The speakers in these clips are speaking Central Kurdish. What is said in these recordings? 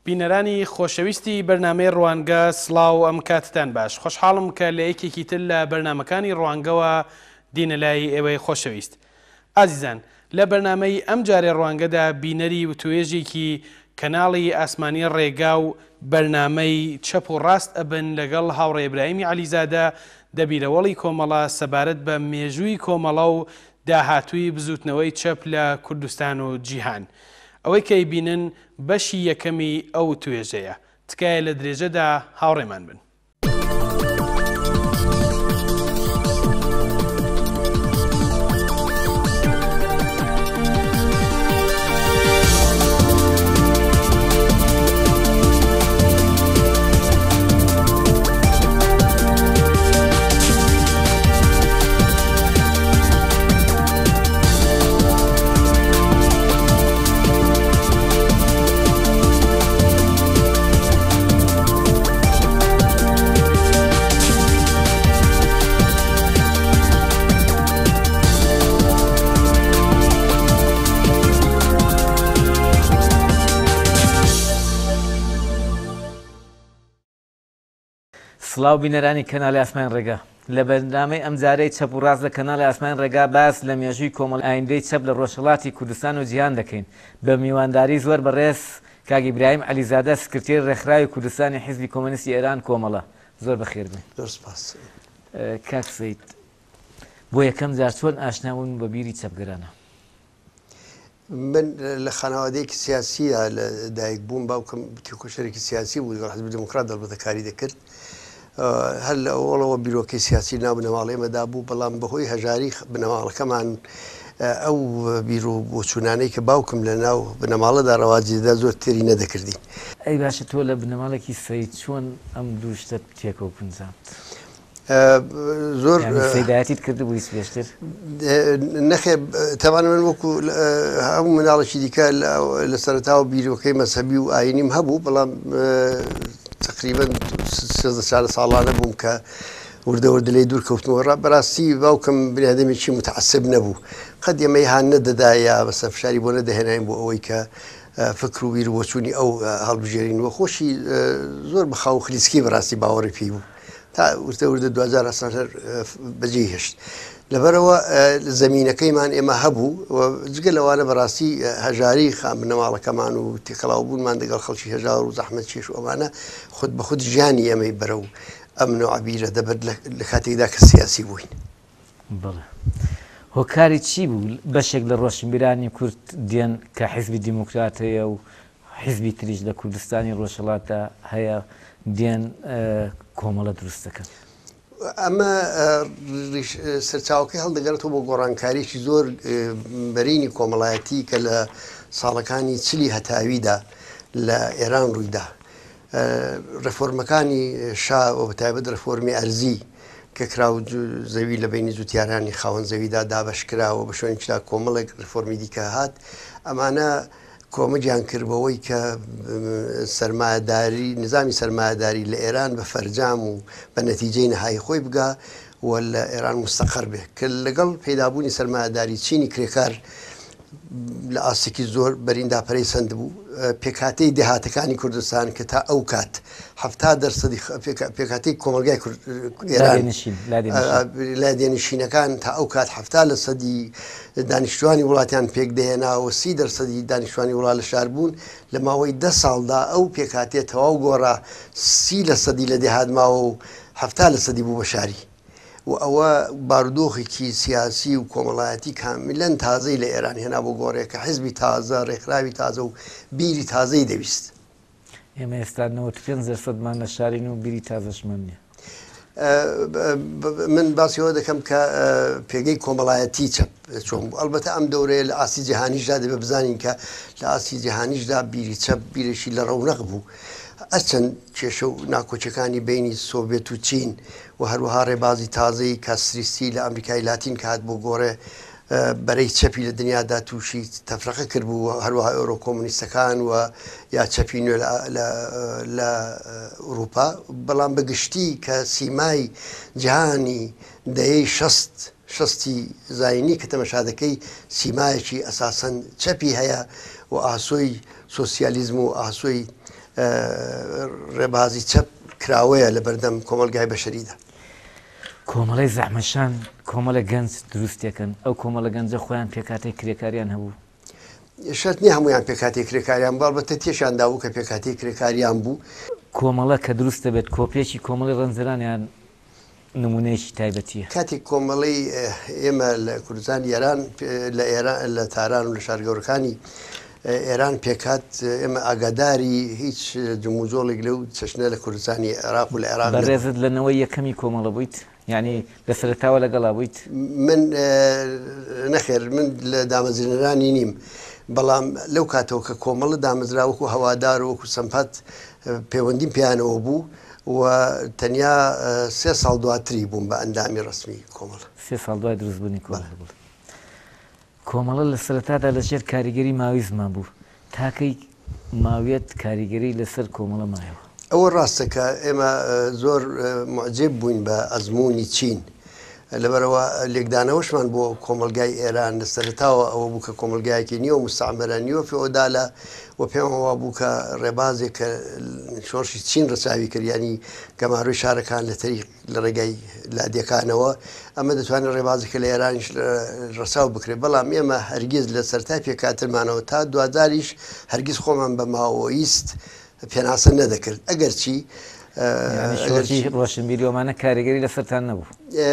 بینەرانی خۆشەویستی بەرنامەی ڕوانگە سڵاو ئەم کاتتان باش خۆشحاڵم کە لە یەکێکی تر لە بەرنمەکانی ڕوانگەوە دینە لای ئێوەی خۆشەویست. ئازیزان لە بەرنامەی ئەم جارێ ڕوانگەدا بینەری وتوێژێکی کەناڵی ئاسمانی ڕێگا و بەرنامەی چەپ و ڕاست ئەبن لەگەڵ هاوڕێ ئیبراهیمی عەلیزادە دەبیرەوەڵی کۆمەڵە سەبارەت بە مێژووی کۆمەڵە و داهاتووی بزوتنەوەی چەپ لە کوردستان و جیهان. ئەوەی کەی بینن بەشی یەکەمی ئەو توێژەیە تکایە لە درێژەدا هاوڕێمان بن. سڵاو بینەرانی کەناڵی ئاسمان ڕێگا لە بەرنامەی ئەم جارەی چەپ و ڕاست لە کەناڵی ئاسمان ڕێگا باس لە مێژووی کۆمەڵ ئایندەی چەپ لە ڕۆژهەڵاتی کوردستان و جیهان دەکەین بە میوانداری زۆر بەڕێز کاک ئیبراهیم عەلیزادە سکرتێر ڕێکخراوی کوردستانی حیزبی کۆمۆنیستی ئێران کۆمەڵە زۆر بەخێر بێن. کاک سەید بۆ یەکەم جار چۆن ئاشنابوون بە بیری چەپگەرانە؟ من لە خانەوادەیەکی سیاسیە لە دایک بووم، باوکم کۆشەرێکی سیاسی بوو لەگەڵ حیزبی دموکرات دەربەدەکاری دەکرد. هەر لە ئەوڵەوە بیرۆکەی سیاسی ناو بنەماڵێمەدا بوو، بەڵام بەهۆی هەژاری بنەماڵەکەمان ئەو بیرۆ بۆچوونانەی کە باوکم لە ناو بنەماڵەدا ڕەواجیدا زۆر تێری نەدەکردین. ئەی باشە تۆ لە بنەماڵێکی سەید چۆن ئەم دوو شتت تێکەوە پنجامت؟ زۆر سەیدایەتیت کرده بوویت پێشتر؟ نەخێ تەوان من وەکو هەموو مناڵێکی دیکە لە سەرەتاوە بیرۆکەی مەسەبی و ئاینیم هەبوو، بەڵام تقریبا 16 ساڵانە بووم کە وردەوردە لێی دوور کەوتنەوە. بەڕاستی باوکم بنیادەمێکی متعەسب نەبوو، قەت ئێمەی هان نەدەدایە بەسە فشاری بۆ نەدەهێناین بۆ ئەوەی کە فکر و بیر وەچوونی ئەو هەڵبژێرینەوە. خۆشی زۆر بەخاو خلیسکی بەڕاستی باوەڕی پێی بوو تا وردە 2000 سال بەجێ هێشت. لەبەرەوە زەمینەکەیمان ئێمە هەبوو جگە لەوانە بەڕاستی هەژاری خام بنەماڵەکەمان و تێکەڵاو بوونمان دەگەڵ خەڵکی هەژار و زەحمەت چێش و ئەمانە خود بە خود ژیانی ئەمەی بەرە و ئەمن و عەبیرە دەبێت لە کاتێکدا کە سیاسی بووین. بەڵێ هۆکاری چی بوو بەشێک لە ڕۆشنبیرانی کورد دێن کە حیزبی دیموکرات هەیە و حیزبی تریش لە کوردستانی ڕۆژهەڵاتدا هەیە دێن کۆمەڵە دروست دەکەن؟ ئەمە سەرچاوەکەی هەڵدەگەڕێتەوە بۆ گۆڕانکاریی زۆر بەرینی کۆمەڵایەتی کە لە ساڵەکانی چلی هەتاویدا لە ئێران ڕوویدا. ڕێفۆرمەکانی شا بە تایبەت ڕێفۆرمی ئەرزی کە کراو زەوی لە بینی زووتیارانی خاوەن زەویدا دابەشکراوە بە شوێنێکدا کۆمەڵێک ڕێفۆرمی دیکە هات. ئەمانە کۆمەجیان کردبەوەی کە سەرمایەداری نظامی سەرمایەداری لە ئێران بە فەرجام و بە نەتیجەی نەهایی خۆی بگا و لە ئێران مستەقەر بێ، کە لەگەڵ پەیدابوونی سەرمایەداری چینی کرێکار لە ئاسێکی زۆر بەرینداپەرەی سند بوو. پێکهاتەی دەهاتەکانی کوردستان کە تا ئەو کات 70% پێکهاتەی کۆمەلگای ئێران لادێنشینەکان تا ئەو کات 70% دانیشتوانی وڵاتیان پێک دەهێناوە 30% دانیشتوانی وڵات لە شار بوون. لە ماوەی 10 ساڵدا ئەو پێکهاتێ تەواو گۆڕا 30% لە دێهات ماوە و 70% بوو بە شاری. و ئەوە بارودۆخێکی سیاسی و کۆمەڵایەتی کاملەن تازەی لە ئێران هێنا بۆ گۆڕێکە حیزبی تازە، ڕێکخراوی تازە و بیری تازەی دەویست. ئێمە ئێستا 95%مان لە شارین و بیری تازەشمان نییە. من باسیەوە دەکەم کە پێگەی کۆمەڵایەتی چەپ چۆن بوو. ئەلبەتە ئەم دەورەیە لە ئاسی جیهانیشدا دەبێ بزانین کە لە ئاسی جیهانیشدا بیری چەپ بیرێکی لە ڕەونەق بوو. ئەچەند کێشە و ناکۆچەکانی بینی سۆڤێت و چین و هەروەها ڕێبازی تازەی کاستریستی لە ئەمریکای لاتین کات بۆ گۆڕێ بەرەی چەپی لە دنیادا تووشی تەفرەقە کرد بوو، هەروەها ئەوڕۆ کۆمونیستەکان و یا چەپی نوێ لە ئوروپا. بەڵام بەگشتی کە سیمای جیهانی دەیەی شەستی زاینی کە تەمەشادەکەی سیمایەکی ئەساسەن چەپی هەیە و ئاسۆی سۆسیالیزم و ئاسۆی ڕێبازی چەپ کراوەیە لە بەردەم کۆمەلگای بەشەریدا. کۆمەڵی زەحمەشان کۆمەڵە گەنج دروستێکن ئەو کۆمەڵە گەنجە خۆیان پێکاتی کرێکاریان هەبوو. شەرت نییە هەمویان پێکاتی کرێکاریان بەڵبەتە تێشاندا بوو کە پێکاتی کرێکاریان بوو. کۆمەڵە کە دروست دەبێت کۆپێکی کۆمەڵی ڕەنجەرانیان نمونەیەکی تایبەتیە. کاتێک کۆمەڵی ئێمە لە کوردستان ئێران لە تاران و لە شارگەورەکانی ئێران پێکات ئێمە ئاگاداری هیچ جموزۆڵێک لەو چەشنە لە کوردستانی عێراق و لە عێراق بەڕێزت لەنەوەی یەکەمی کۆمەڵە بوویت یعنی لە سەرەتاوە لەگەڵا بوویت. من نەخێر من لە دامەزرێنەرانی نیم بەڵام لەو کاتەوە کە کۆمەڵە دامەزرا وەکو هەوادار و وەکو سەمپات پەیوەندیم پێیانەوە بوو و تەنیا 3 ساڵ دواتری بووم بە ئەندامی ڕسمی کۆمەڵە. 3 ساڵ دوای دروستبوونی کۆمەڵە بوو. کۆمەڵە لە سەرەتادا لەژێر کاریگەری ماوەی زمان بوو تاکەی ماویەت کاریگەری لەسەر کۆمەڵە مایەوە. ئەوە ڕاستە کە ئێمە زۆر معجب بووین بە ئەزمموی چین لەبەرەوە لێکدانەوەشمان بۆ کۆمەلگای ئێران لە سەرتاوە ئەوە بوو کە کۆمەلگایەکی نیوە مستعمرە نیوە فێۆدالە و پێمەوە بوو کە ڕێبازێک کە شۆڕشی چین ڕساوی کردیانی گەماروی شارەکان لە تەریق لە ڕێگای لادیەکانەوە ئەمە دەتوانێت ڕێبازێکە لە ئێرانیش ڕساو بکرێت بەڵام ئێمە هەرگیز لە سەرتا پێکاترمانەوە تا دواداریش هەرگیز خۆمان بە ماوەیست پێناسە نەدەکرد ئەگەر چی ڕۆشنبیریۆمانە کاریگەری لەسەرتان نەبوو.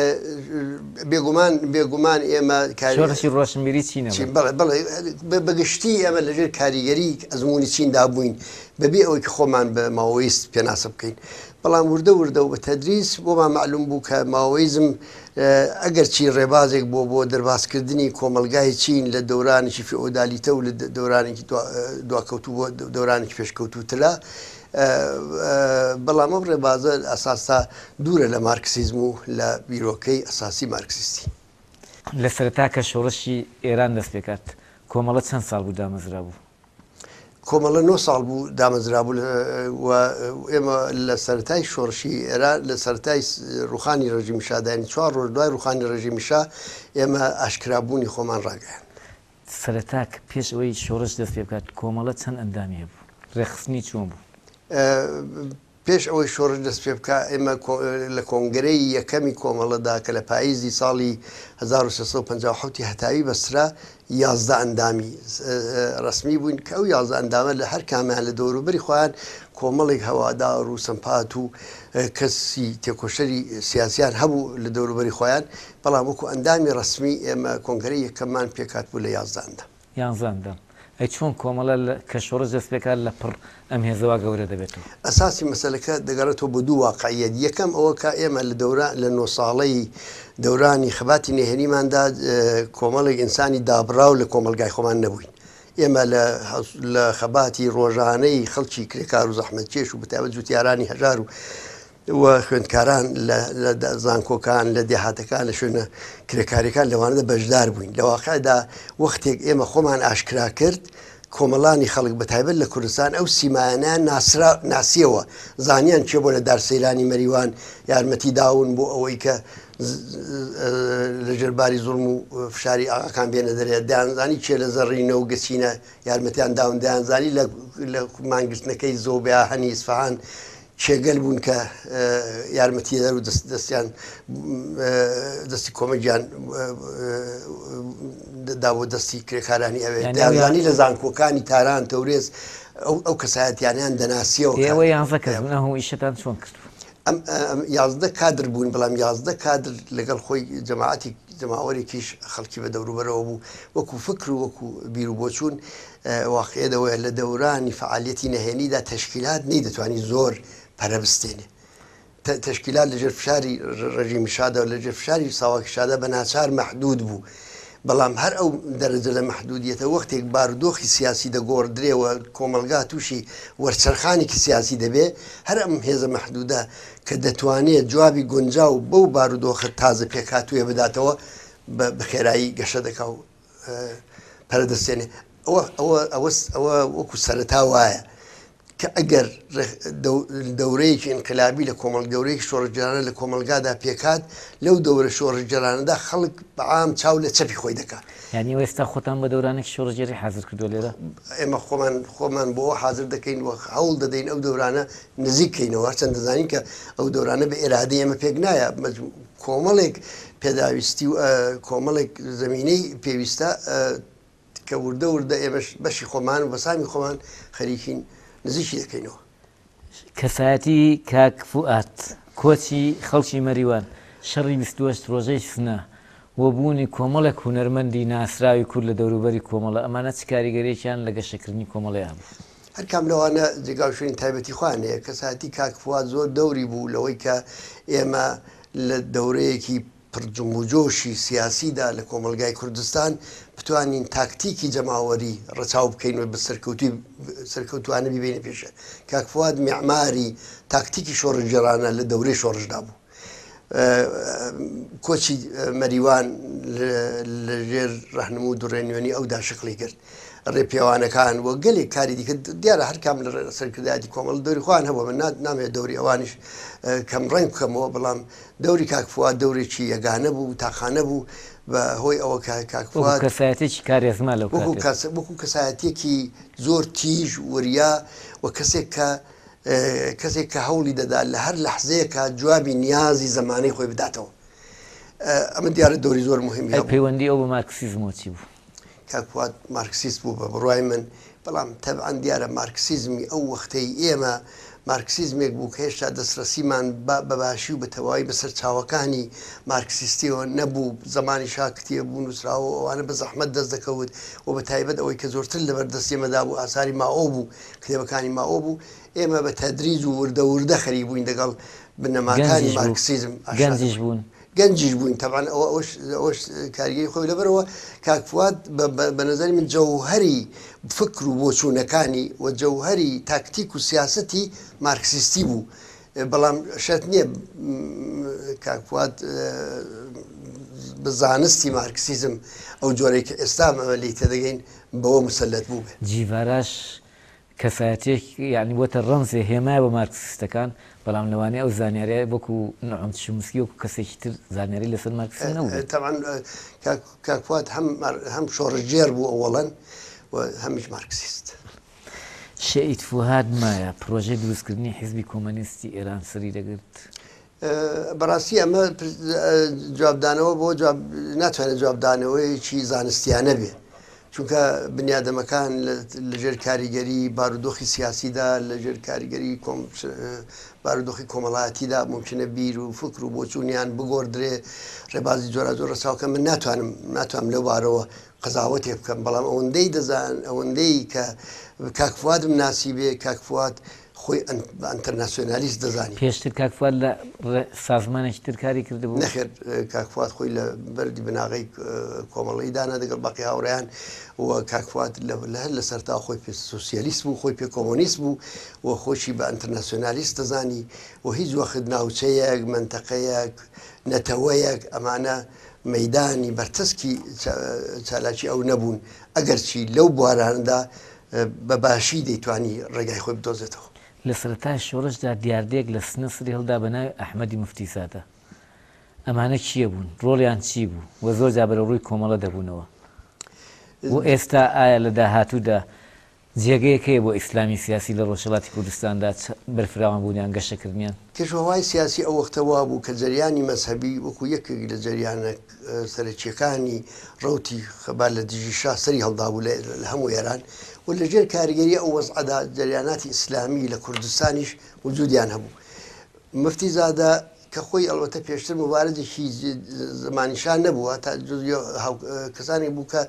بێگومان ئێمە شۆڕشی ڕۆشنبیری چینە بەگشتی ئێمە لەژێر کاریگەری ئەزمموی چیندا بووین بەبێ ئەوەی خۆمان بە ماوەیست پێناسە بکەین. بەڵام وردە و بە تەدریس بۆمان معلوم بوو کە ماوەیزم ئەگەر چی ڕێبازێک بۆ دەرباسکردنی کۆمەلگای چین لە دەورانێکی فێئۆدالیتە و لە دەورانێکی دواکەوتوو بۆ دەورانێکی پێشکەوتوترا بەڵام ئەم ڕێبازە ئەساسا دوورە لە مارکسیزم و لە بیرۆکەی ئەساسی مارکسیستی. لە سەرەتا کە شۆڕشی ئێران دەست پێکات کۆمەڵە چەند ساڵ بوو دامەزرا بوو؟ کۆمەڵە 9 ساڵ بوو دامەزرا بوو و ئێمە لە سەرەتای شۆڕشی ئێران لە سەرەتای ڕوخانی ڕژیمی شادانی 4 ڕۆژ دوای ڕوخانی ڕژیمی شا ئێمە ئاشکرابوونی خۆمان ڕاگەیان. سەرەتا پێش ئەوەی شۆڕش دەست پێ بکات کۆمەڵە چەند ئەندامی بوو ڕێخستنی چۆن بوو؟ پێش ئەوەی شۆڕش دەست پێ بکە ئێمە لە کۆنگرەی یەکەمی کۆمەڵەدا کە لە پاییزی ساڵی 1950 هەتاوی بەسرا 11 ئەندامی ڕسمی بووین کە ئەو 11 ئەندامە لە هەر کامیان لە دەوروبەری خۆیان کۆمەڵێک هەوادار و سەمپات و کەسی تێکۆشەری سیاسیان هەبوو لە دەوروبەری خۆیان بەڵام وەکو ئەندامی ڕسمی ئێمە کۆنگرەی یەکەممان پێکات بوو لە 11 ئەندام. 11 ئەندام. ئەی چۆن کۆمەڵە کە شۆڕش دەست پێکات لە پڕ ئەم هێزەوە گەورە دەبێتەوە؟ ئەساسی مەسەلەکە دەگەڕێتەوە بە دوو واقعیەت. یەکەم ئەوە کە ئێمە لە 9 ساڵەی دەورانی خەباتی نێهێنیماندا کۆمەڵێک ئینسانی دابراو لە کۆمەلگای خۆمان نەبووین. ئێمە لە خەباتی ڕۆژانەی خەڵکی کرێکار و زەحمەتکێش و بەتایبەت جوتیارانی هەژار و خوێندکاران لە زانکۆکان لە دێهاتەکان لە شوێنە کرێکاریەکان لەوانەدا بەشدار بووین. لە واقعدا وەختێک ئێمە خۆمان ئاشکرا کرد کۆمەڵانی خەڵک بەتایبەت لە کوردستان ئەو سیمایانیان ناسیەوە زانیان چێ بۆ لە دارسەیرانی مەریوان یارمەتی داون بۆ ئەوەی کە لە ژێرباری زوڵم و فشاری ئاغاکان بێنە دەرێت دایانزانی چێ لە زەڕینە و گەچینە یارمەتیان داون دایانزانی لە مانگرتنەکەی زۆبیا هەنی ئیسفەهان چێگەل بوون کە یارمەتی دەر و دەستیان دەستی کۆمەگیان دا بۆ دەستی کرێکارانی ئەوێ دایانزانی لە زانکۆکانی تاران تەورێز ئەو کەسایەتیانیان دەناسیەوە. ئێوە 11 کەس بوون هەموو ئیشتان چۆن کرد؟ 11 کادر بوون بەڵام 11 کادر لەگەڵ خۆی جەماوەرێکیش خەڵکی بە دەوروبەرەوە بوو وەکو فکر و وەکو بیر و بۆچوون واقعێدەوەی لە دەورانی فعالیەتی نەهێنیدا تەشکیلات نەی دەتوانی زۆر پەرە بستێنێ. تەشکیلات لە ژێر فشاری ڕژیمی شادا و لە ژێر فشاری ساواکی شادا بە ناچار مەحدود بوو. بەڵام هەر ئەو دەرەجە لە مەحدودیەتە وەختێک بارودۆخی سیاسی دەگۆڕدرێەوە کۆمەلگا تووشی وەرچەرخانێکی سیاسی دەبێ هەر ئەم هێزە مەحدودە کە دەتوانێت جوابی گونجاو بەو بارودۆخە تازە پێکاتوێ بداتەوە بە خێرایی گەشە دەکا و پەرەدەستێنێ. ئەوە وەکو سەرەتا وایە کە ئەگەر دەورەیەکی ئینقلابی لە کۆمەڵ گەورەیەکی شۆڕژجارانە لە کۆمەلگادا پێکات لەو دەورە شۆڕژجارانەدا خەڵک بەعام چاو لە چەپی خۆی دەکات. یعنی ئێستا خۆتان بە دەورانێکی شۆڕژێری حاضر کردو لێرە؟ ئێمە خۆمان بۆ حاضر دەکەین و هەوڵ دەدەین ئەو دەورانە نزیککەینەوە چەند دەزانین کە ئەو دەورانە بە ئێرادی ئێمە پێک نایە کۆمەڵێک پێداویستی و کۆمەڵێک زمینەی پێویستە کە وردە وردە ئێمەش بەشی خۆمان و بەسامی خۆمان خەریکین نزیکی دەکەینەوە. کەسایەتی کاک فوئاد کۆچی خەڵکی مەریوان شەڕی 28 ڕۆژەی سنە وەبوونی کۆمەڵێک هونەرمەندی ناسراوی کورد لە دەوروبەری کۆمەڵە ئەمانە چ کاریگەریەکیان لە گەشەکردنی کۆمەڵەیان بوو؟ هەر کام لەوانە جێگاو شوێنی تایبەتی خوانەیە کەساتی کاک فواد زۆر دەوری بوو لەوەی کە ئێمە لە دەورەیەکی پرجموجۆشی سیاسیدا لە کۆمەلگای کوردستان بتوانین تاکتیکی جەماوەری ڕەچاو بکەین و بە سەرکەوتوانە ببینە پێشە. کاک فواد میعماری تاکتیکی شۆڕژگەرانە لە دەورەی شۆڕژدا بوو. کۆچی مەریوان لەژێر ڕەهنموو دوڕێنوێنی ئەودا شکلی کرد. ڕێپێوانەکان وە گەلێک کاری دیکە دیارە هەرکام لە سەرکردایەتی کۆمەڵ دەوری خوان هەبوو من نامێت دەوری ئەوانش کەم ڕنگ بکەمەوە بەڵام دەوری کاک فواد دەورێکی یەگانە بوو تاخانە بوو بە هۆی ئەوە کاک فواد کەسایەتێکی کارێزما لەو وەکو کەسایەتێکی زۆر تیژ وریا و کەسێک کە هەوڵی دەدا لە هەر لەحزەیەکە جوابی نیازی زمانەی خۆی بداتەوە. ئەمە دیارە دەوری زۆر مهمی پەیوەندی ئەو بە مارکسیزمۆچی بوو. کاک فواد مارکسیست بوو بە بڕوای من بەڵام تەبعاً دیارە مارکسیزمی ئەو وەختەی ئێمە مارکسیزمێک بوو کە هێشتا دەسترسیمان بە باشی و بە تەواوی بەسەر چاوەکانی مارکسیستیەوە نەبوو زمانی شاکتیە بوو نووسراوە ئەوانە بە زەحمەت دەست دەکەوت و بە تایبەت ئەوەی کە زۆرتر لەبەردەستی ئێمەدا بوو ئاساری ماۆ بوو کتێبەکانی ماۆ بوو ئێمە بە تەدریج و وردە وردە خەری بووین دەگەڵ بنەماکانی مارکسیزم گەنجیش بوون. گەنجیش بووین تەبعاً ئەوەش کاریگەری خۆی لەبەرەوە کاک فواد بە نەزەری من جەوهەری فکر و بۆچوونەکانی و جەوهەری تاکتیک و سیاسەتی مارکسیستی بوو بەڵام شەرت نییە کاک فواد بە زانستی مارکسیزم ئەو جۆرەی کە ئێستا ئەمە لی تێدەگەین بەوە مسلەت بوو بێت. جیڤاراش کەسایەتێک یعنی وەتە ڕەمزێ هێمایە بە مارکسیستەکان بەڵام لەوانەیە ئەو زانیاریە وەکو نەعەم شمسی وەکو کەسێکی تر زانیاری لەسەر مارکسیزم نەبوو. تەبعاً کاک فواد هەم شۆڕژێر بوو ئەوەڵەن و هەمیش مارکسیست. شەئید فوهاد مایە پرۆژەی دروستکردنی حیزبی کۆمەنیستی ئێران سەری دەگرت؟ بەڕاستی ئەمە جوابدانەوە بۆ ناتوانێت جوابدانەوەیکی زانستیانە بێ چونکە بنیادەمەکان لەژێر کاریگەری بارودۆخی سیاسیدا لەژێر کاریگەری بارودۆخی کۆمەڵایەتیدا ممکنە بیر و فکر و بۆچوونیان بگۆڕدرێ ڕێبازی جۆرە زۆر ڕەساوکە من ناتوانم لەو بارەوە قەزاوەتێ بکەم بەڵام ئەوەندەی دەزان ئەوەندەی کە کاک فوادم ناسی بێ کاک فواد خۆی ئەنتەرناسیۆنالیست دەزانی. پێشتر کاک فواد لە سازمانێکی تر کاری کردبوو؟ نەخێر کاک فواد خۆی لە بەردی بناغی کۆمەڵی دانا دەگەڵ باقی هاوڕێیان و کاک فواد لە سەرتا خۆی پێ سوسیالیست بوو خۆی پێ کۆمۆنیست بوو و خۆشی بە ئەنتەرناسیۆنالیست دەزانی و هیچ وەخت ناوچەیەک منتەقەیەک نەتەوەیەک ئەمانە مەدانی بەرتەسکی چالاکی ئەو نەبوون ئەگەرچی لەو بواراندا بە باشی دەیتوانی ڕێگای خۆی بدۆزێتەوە. لە سەرەتای شۆڕشدا دیاردەیەک لە سنەسری هەڵدا بە ناوی ئەحمەدی موفتیساتە. ئەمانە چییە بوون؟ ڕۆڵیان چی بوو؟ وە زۆر جا بەرە ڕووی کۆمەڵە دەبوونەوە. و ئێستا ئایا لە داهاتوودا جێگەیەکەیە بۆ ئیسلامی سیاسی لە ڕۆژهەڵاتی کوردستاندا بەرفراوان بوونیان گەشەکردنیان؟ کێشەوەهای سیاسی ئەو وەختەوا بوو کە جەریانی مەسهەبی وەکو یەکێک لە جەریانە سەرچیەکانی ڕەوتی خەبار لە دژی شا سەری هەڵدابوو لە هەموو ئێران و لەژێر کاریگەری ئەو وەزعەدا جەریاناتی ئیسلامی لە کوردستانیش وجودیان هەبوو. مفتی زادە کە خۆی ئەڵبەتە پێشتر مبارزێکی زمانیشان نەبووە تا کەسانی بوو کە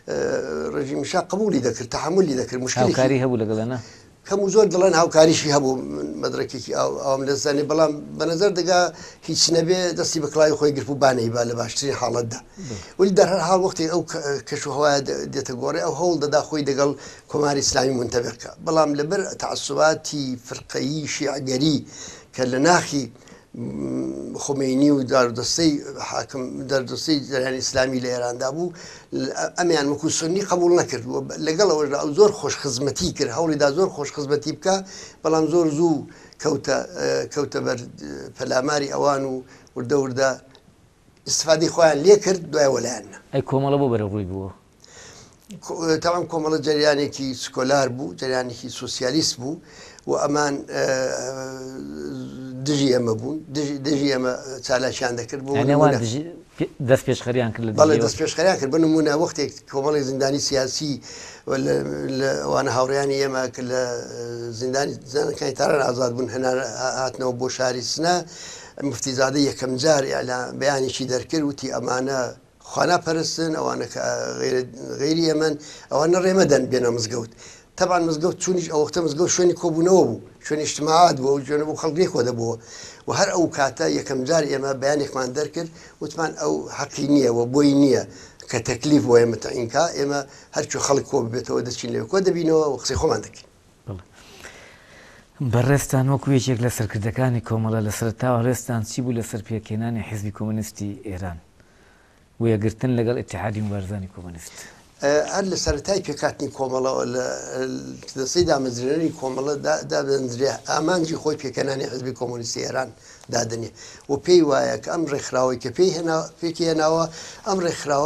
ڕژیمیشا قبولی دەکرد تەحملی دەکرد مشکلکاری هەبوو لەگەڵانە کەم و زۆر دڵێن هاوکاریشی هەبوو مەدرەکێکی ئەوم لەزانێ بەڵام بەنەزەر دەگا هیچ نەبێ دەستی بەکڵای خۆی گرت و بانەی با لە باشترین حاڵەتدا ولی دەرهەر حاڵ وەختی ئەو کەشوهەوایە دێتە گۆڕێ ئەو هەوڵ دەدا خۆی دەگەڵ کۆماری ئیسلامی منتەبێکە بەڵام لەبەر تەعەسوباتی فرقەیی شیعگەری کە لە ناخی خمینی و دەردەستەی جەریانی ئیسلامی لە ئێراندا بوو ئەمیان وەکو سنی قبول نەکرد لەگەڵ ئەوەشدا ئەو زۆر خۆشخزمەتی کرد هەوڵیدا زۆر خۆشخزمەتی بکە بەڵام زۆر زوو کەوتە بەر پەلاماری ئەوان و وردە وردە استفادەی خۆیان لێ کرد دوای وەلایانە ئەی کۆمەڵە بۆ بەرە ڕووی بووە تاوان کۆمەڵە جریانێکی سکۆلار بوو جریانێکی سوسیالیست بوو و ئەمان دژی ئەمە بوون دژی ئەمە چالاکیان دەکرد بۆ دەست پێشخەریان کرد بەڵێ دەست پێشخەریان کرد بنمونە وەختێک کۆمەڵی زیندانی سیاسی ئەوانە هاوڕێیانی ئێمە کە لە زیندانی زانەکانی تاران ئازاد بوون هەنار هاتنەوە بۆ شاری سنە مفتیزادە یەکەم جار بەیانێکی دەرکرد وتی ئەمانە خوانا پەرستن ئەوانە غێری ئەمن ئەوانە ڕێمەدەن بێنە مزگەوت تەبان مزگەوت چونیش ئەو وەختە مزگەوت شوێنی کۆبوونەوە بوو شوێنی اجتماعات بووە و شوێنە بوو خەڵکی خۆ دەبووە و هەر ئەو کاتە یەکەم جار ئێمە بەیانێکمان دەرکرد وتمان ئەو حەقی نییە و بۆی نییە کە تەکلیف بۆ ئێمە تەعینکا ئێمە هەرچی خەڵک کۆ ببێتەوە دەچین لێ کۆ دەبینەوە و قسەی خۆمان دەکەین بەڕێستان وەکو یەکێک لە سەرکردەکانی کۆمەڵە لە سەرتاوە ڕێستان چی بوو لەسەر پێکێنانی حیزبی کۆمۆنیستی ئێران وەیەگرتن لەگەڵ ئیتیحادی مبارزانی کۆمۆنیست هەر لە سەرەتای پێکاتنی کۆمەڵەوە لە دەستەی دامەزرێنەری کۆمەڵە دابدرێ ئامانجی خۆی پێکەنانی حیزبی کۆمۆنیستی ئێران دادنێ و پێی وایە کە ئەم ڕێکخراوەی کە پێکی هێناوە ئەم ڕێکخراوە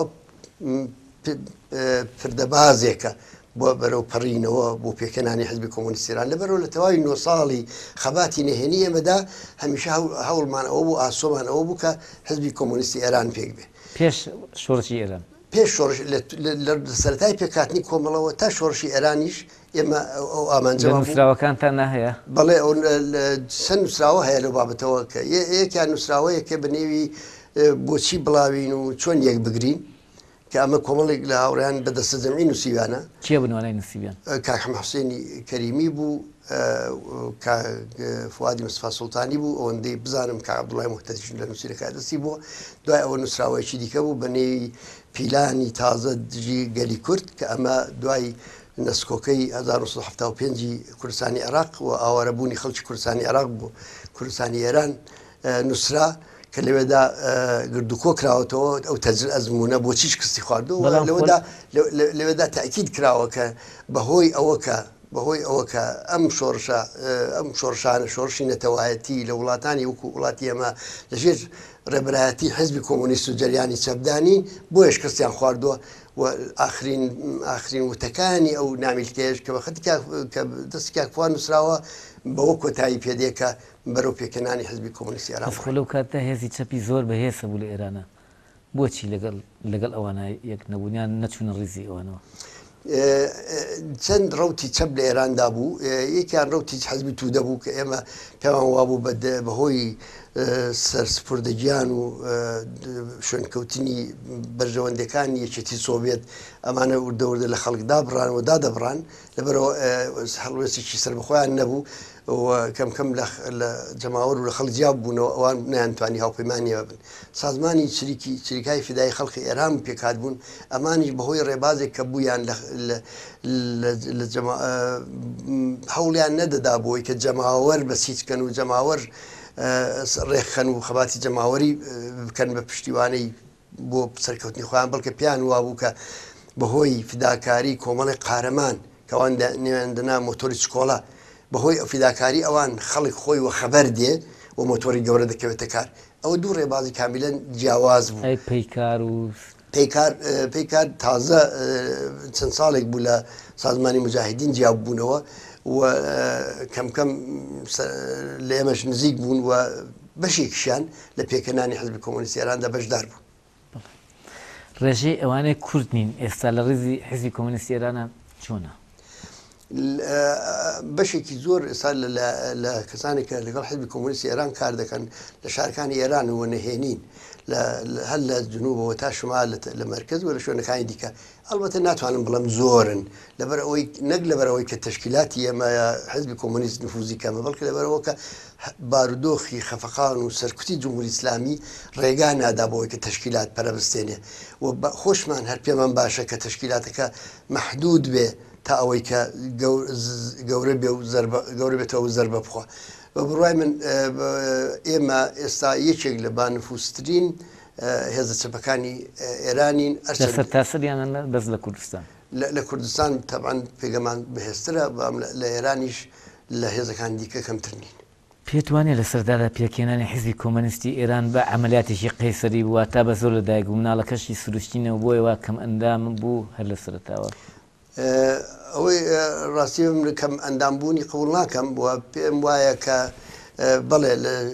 پردەبازێکە بۆ بەرەو پەڕینەوە بۆ پێکەنانی حیزبی کۆمۆنیستی ئێران لەبەرەوە لە تەواوی 9 ساڵی خەباتی نەهێنی ئێمەدا هەمیشە هەوڵمان ئەوە بوو ئاسۆمان ئەوە بوو کە حیزبی کۆمۆنیستی ئێران پێک بێ پێش شۆڕشی ئێران پێش لە سەرەتای پێکاتنی کۆمەڵەوە تا شۆڕشی ئێرانیش ئێمە ئەو ئامانجەوە نووسراوەکانتان ناهەیە بەڵێ چەند نووسراوە هەیە لەو بابەتەوە کە یەکیان نووسراوەیە کە بەنێوی بۆچی بڵاوین و چۆن یەک بگرین کە ئەمە کۆمەڵێک لە هاوڕیان بەدەستە جەمعی نووسیوانە چیە بنوانای نووسیبیان کاک حسێنی کەریمی بوو فوادی مستفا سوڵتانی بوو ئەوەندەی بزانم کە عەبدوڵای موحتەزیش لە نووسیرەکە دەستی بووە دوای ئەوە نووسراوەیەکی دیکە بوو بەنێوی پیلانی تازە دژی گەلی کورد کە ئەمە دوای نسکۆکەی 1975 کوردستانی عێراق و ئاوارەبوونی خەڵکی کوردستانی عێراق بوو کوردستانی ئێران نووسرا کە لەوێدا گردوکۆ کراوەتەوە ئەو تەجر ئەزمونە بۆ چیش کەستی خواردەوە لەوێدا تاکید کراوە کە بەهۆی ئەوە کە ئەم شۆڕشانە شۆڕشی نەتەوایەتی لە وڵاتانی وەکو وڵاتی ئەمە لەژێر ڕێبەرایەتی حیزبی کۆمۆنیست و جەریانی چەپدانی بۆ شکستیان خواردووە و ئاخرین وتەکانی ئەو نامیلکێش کە بەخەتی کە دەستی کاکوان نووسراوە بەوە کۆتایی پێدێکە بەرەو پێکەنانی حیزبی کۆمۆنیستی ئێران خۆ لەو کاتدا هێزی چەپی زۆر بەهێزە بوو لە ئێرانە بۆچی لەگەڵ ئەوانە یەک نەبوونیان نەچوونە ڕیزی ئەوانەوە چەند ڕوتی چەپ لە ئێراندا بوو یەکیان ڕوتی حەزبی توودە بوو کە ئێمە پێمان وابوو بەهۆی سەرسپوردەگیان و شوێنکەوتنی بەرژەوەندەکانی یەکێتی سۆڤێت ئەمانە وردەوردە لە خەڵکدا بڕانەوە دادەبڕان لەبەرەوە هەڵوێستێکی سەربەخۆیان نەبوو کەم کەم لە جەماوەر و لە خەڵک جیاب بوونەوە ئەوان نەیانتوانی هاوپەیمانیەوە بن سازمانی چریکای فیدای خەڵکی ئێران پێکات بوون ئەمانیش بەهۆی ڕێبازێک کە بوویان هەوڵیان نەدەدا بۆی کە جەماوەر بەسیچکەن و جەماوەر ڕێکخەن و خەباتی جەماوەری بکەن بە پشتیوانەی بۆ سەرکەوتنی خۆیان بەڵکە پیان وابوو کە بەهۆی فیداکاری کۆمەڵی قارەمان کەوان نێوێندنا مۆتۆری چکۆڵە بەهۆی ئەو فیداکاری ئەوان خەڵک خۆی وە خەبەر دێ و مۆتۆری گەورە دەکەوێتە کار ئەوە دوو ڕێبازی کامیلەن جیاواز بوو پەیکار تازە چەند ساڵێک بوو لە سازمانی مجاهدین جیاب بوونەوە و کەم کەم لە ئێمەش نزیک بوون و بەشێکیشیان لە پێکەنانی حیزبی کۆمۆنیستی ئێراندا بەشدار بوون ڕێژەی ئەوانەی کورد نین ئێستا لە ڕیزی حیزبی کۆمۆنیستی ئێرانە چۆنە بەشێکی زۆر ئێستا لە کەسانێک کە لەگەڵ حیزبی کۆمۆنیستی ئێران کار دەکەن لە شارەکانی ئێران و نەهێنین هەر لە جنوبەوە تا شمال لە مەرکز و لە شوێنەکانی دیکە ئەڵبەتە ناتوانم بڵم زۆرن لەبەر ئەوەی نەک لەبەرەوەی کە تەشکیلاتی ئێمە حیزبی کۆمۆنیست نفوزی کەمە بەڵکە لەبەرەوە کە بارودۆخی خەفەقان و سەرکوتی جمهوری ئیسلامی ڕێگا نادا بەوەی کە تەشکیلات پەرەبستێنێ و خۆشمان هەر پێمان باشە کە تەشکیلاتەکە مەحدود بێ تا ئەوەی کە گەورە بێ و گەورە بێتەوە زەربە بخوا بە بڕای من ئێمە ئێستا یەکێک لە بانفوستترین هێزە چەپەکانی ئێرانین لەسەر تاسەریان بەس لە کوردستان لە کوردستان تەبعاً پێگەمان بەهێزترە لە ئێرانیش لە هێزەکان دیکە کەمتر نین. پێت وانێ لە سەردادا پێکێنانی حیزبی کۆمەنیستی ئێران بە عملیاتێکی قەیسەری بووە تا بە زۆر لەدایک و مناڵەکەشی سروشتینەوە بۆیەوە کەم ئەندام بوو هەر لە سەرەتاوە ئەوەی ڕاستی کەم ئەندامبوونی قوڵ ناکەم بووە پێم وایە کە بەڵێ